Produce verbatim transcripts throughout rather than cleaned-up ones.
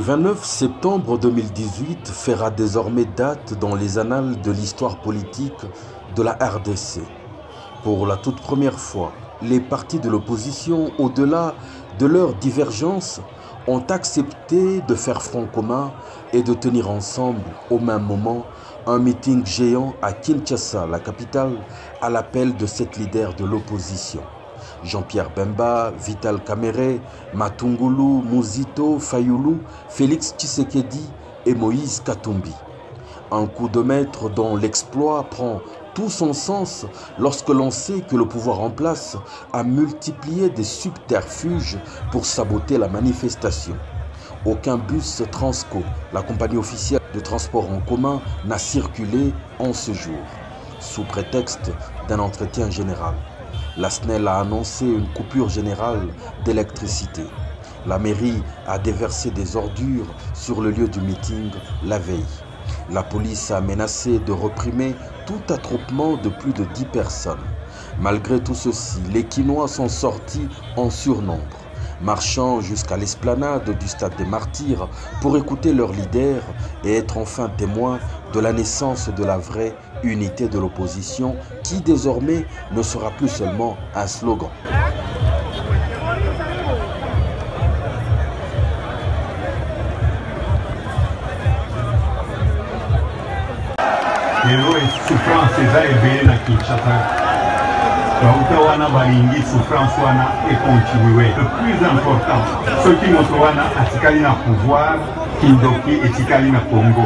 vingt-neuf septembre deux mille dix-huit fera désormais date dans les annales de l'histoire politique de la R D C. Pour la toute première fois, les partis de l'opposition, au-delà de leurs divergences, ont accepté de faire front commun et de tenir ensemble au même moment un meeting géant à Kinshasa, la capitale, à l'appel de sept leaders de l'opposition. Jean-Pierre Bemba, Vital Kamerhe, Matungulu, Muzito, Fayulu, Félix Tshisekedi et Moïse Katumbi. Un coup de maître dont l'exploit prend tout son sens lorsque l'on sait que le pouvoir en place a multiplié des subterfuges pour saboter la manifestation. Aucun bus Transco, la compagnie officielle de transport en commun, n'a circulé en ce jour, sous prétexte d'un entretien général. La S N E L a annoncé une coupure générale d'électricité. La mairie a déversé des ordures sur le lieu du meeting la veille. La police a menacé de réprimer tout attroupement de plus de dix personnes. Malgré tout ceci, les Kinois sont sortis en surnombre, marchant jusqu'à l'esplanade du Stade des Martyrs pour écouter leur leader et être enfin témoins de la naissance de la vraie unité de l'opposition qui désormais ne sera plus seulement un slogan. lelo souffrance eza ebele na Kinshasa bauta wana balingi souffrance wana ekontinue. Le plus important soki moto wana atikali na pouvoir kindoki etikali na Congo.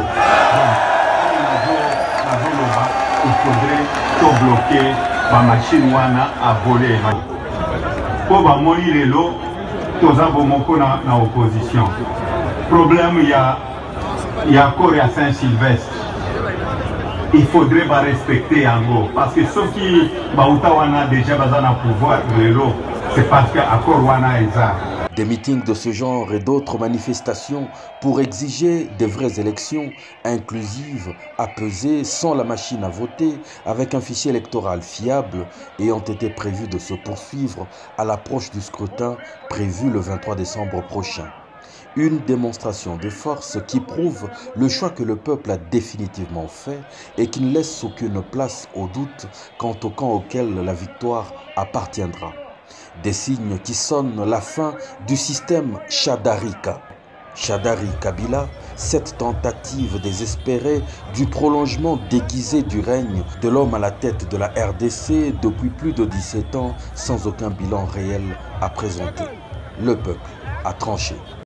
Nazoloba il faudrait tobloke bamashine wana abole mpo bamoni lelo toza bomoko na, na opposition. Problème ya ya corps ya Saint-Sylvestre, il faudrait pas respecter Ango parce que ceux qui ont déjà besoin de pouvoir c'est parce que accord wana eza. Des meetings de ce genre et d'autres manifestations pour exiger des vraies élections inclusives, apaisées, sans la machine à voter, avec un fichier électoral fiable et ont été prévus de se poursuivre à l'approche du scrutin prévu le vingt-trois décembre prochain. Une démonstration de force qui prouve le choix que le peuple a définitivement fait et qui ne laisse aucune place au doute quant au camp auquel la victoire appartiendra. Des signes qui sonnent la fin du système Chadarika. Chadari Kabila, cette tentative désespérée du prolongement déguisé du règne de l'homme à la tête de la R D C depuis plus de dix-sept ans sans aucun bilan réel à présenter. Le peuple a tranché.